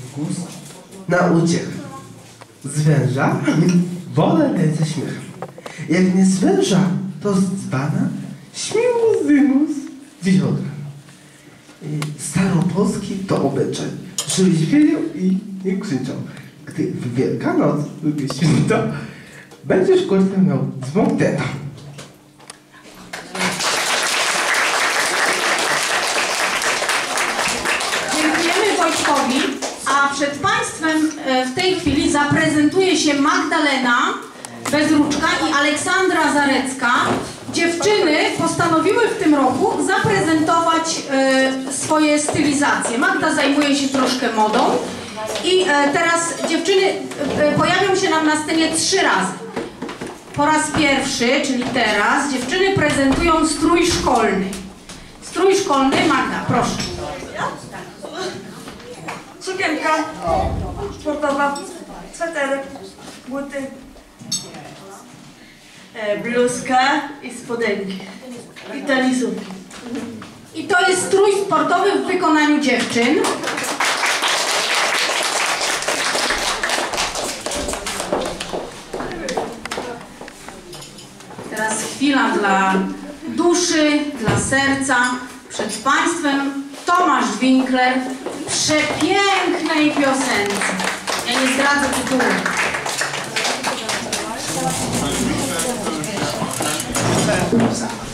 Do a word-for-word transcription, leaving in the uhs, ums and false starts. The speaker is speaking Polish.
gust na uciech. Z węża wolę lecę śmiech. Jak nie z węża, to z dzbana śmigus zymus wiodra. Staropolski to obyczaj, żebyś wiedział i nie krzyczał. Gdy w Wielkanoc lubię święto, będziesz kościół miał dzwon teta. Dziękujemy Wojtkowi, a przed Państwem w tej chwili zaprezentuje się Magdalena Bezruczka i Aleksandra Zarecka. Dziewczyny postanowiły w tym roku zaprezentować e, swoje stylizacje. Magda zajmuje się troszkę modą i e, teraz dziewczyny e, pojawią się nam na scenie trzy razy. Po raz pierwszy, czyli teraz, dziewczyny prezentują strój szkolny. Strój szkolny, Magda, proszę. Sukienka sportowa, sweterek, buty, e, bluzka i spodenki i tenisówki. I to jest strój sportowy w wykonaniu dziewczyn. Teraz chwila dla duszy, dla serca. Przed Państwem Tomasz Winkler w przepięknej piosence. Ja nie zdradzę tytułu.